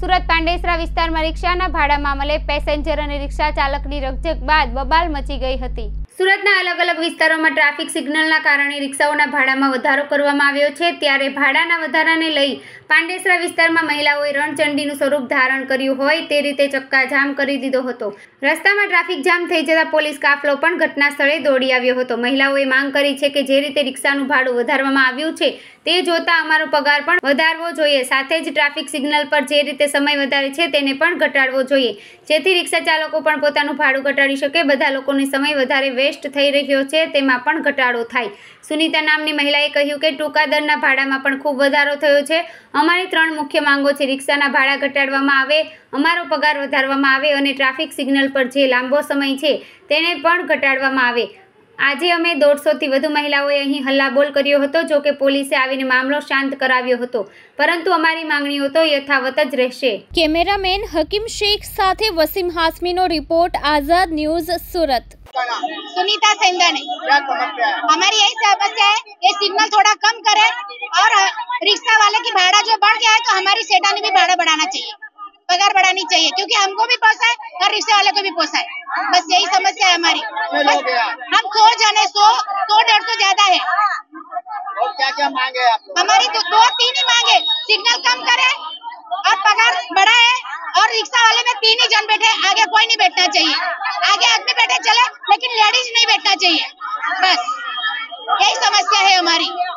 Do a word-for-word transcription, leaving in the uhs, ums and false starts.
સુરત પાંડેસરા વિસ્તારમાં રિક્ષાના ભાડા મામલે પેસેન્જર અને રિક્ષા ચાલકની રકઝક બાદ બબાલ મચી ગઈ હતી। સુરતના અલગ અલગ વિસ્તારોમાં ટ્રાફિક સિગ્નલના કારણે રિક્ષાઓના ભાડામાં વધારો કરવામાં આવ્યો છે, ત્યારે ભાડાના વધારાને લઈ પાંડેસરા વિસ્તારમાં મહિલાઓએ રણચંડીનું સ્વરૂપ ધારણ કર્યું હોય તે રીતે ચક્કાજામ કરી દીધો હતો। રસ્તામાં ટ્રાફિક જામ થઈ જતા પોલીસ કાફલો પણ ઘટના સ્થળે દોડી આવ્યો હતો। મહિલાઓએ માંગ કરી છે કે જે રીતે રિક્ષાનું ભાડું વધારવામાં આવ્યું છે તે જોતા અમારો પગાર પણ વધારવો જોઈએ, સાથે જ ટ્રાફિક સિગ્નલ પર જે રીતે સમય વધારે છે તેને પણ ઘટાડવો જોઈએ, જેથી રિક્ષા ચાલકો પણ પોતાનું ભાડું ઘટાડી શકે। બધા લોકોનો સમય વધારે વેસ્ટ થઈ રહ્યો છે તેમાં પણ ઘટાડો થાય। સુનિતા નામની મહિલાએ કહ્યું કે ટૂંકા દરના ભાડામાં પણ ખૂબ વધારો થયો છે। અમારી ત્રણ મુખ્ય માંગો છે, રિક્ષાના ભાડા ઘટાડવામાં આવે, અમારો પગાર વધારવામાં આવે અને ટ્રાફિક સિગ્નલ પર જે લાંબો સમય છે તેને પણ ઘટાડવામાં આવે। આજે અમે દોઢસોથી વધુ મહિલાઓએ અહીં હલ્લાબોલ કર્યો હતો, જો કે પોલીસે આવીને મામલો શાંત કરાવ્યો હતો, પરંતુ અમારી માંગણીઓ તો યથાવત જ રહેશે। કેમેરામેન હકીમ શેખ સાથે વસીમ હાસમીનો रिपोर्ट, आजाद न्यूज, सूरत। सुनीता सेंगानी, हमारी यही समस्या है ये सिग्नल थोड़ा कम करे और रिक्शा वाले की भाड़ा जो बढ़ गया है तो हमारी सेठा ने भी भाड़ा बढ़ाना चाहिए, पगार बढ़ानी चाहिए, क्योंकि हमको भी पोसाए और रिक्शा वाले को भी पोसाए। बस यही समस्या है हमारी। हम खो जाने सौ सौ डेढ़ सौ ज्यादा है। और क्या क्या मांगे आप? हमारी तो दो तीन ही मांगे, सिग्नल कम करे और पगार बढ़ाए और रिक्शा वाले में तीन ही जन बैठे, आगे कोई नहीं बैठना चाहिए। आगे आदमी बैठे चले लेकिन लेडीज नहीं बैठना चाहिए, बस यही समस्या है हमारी।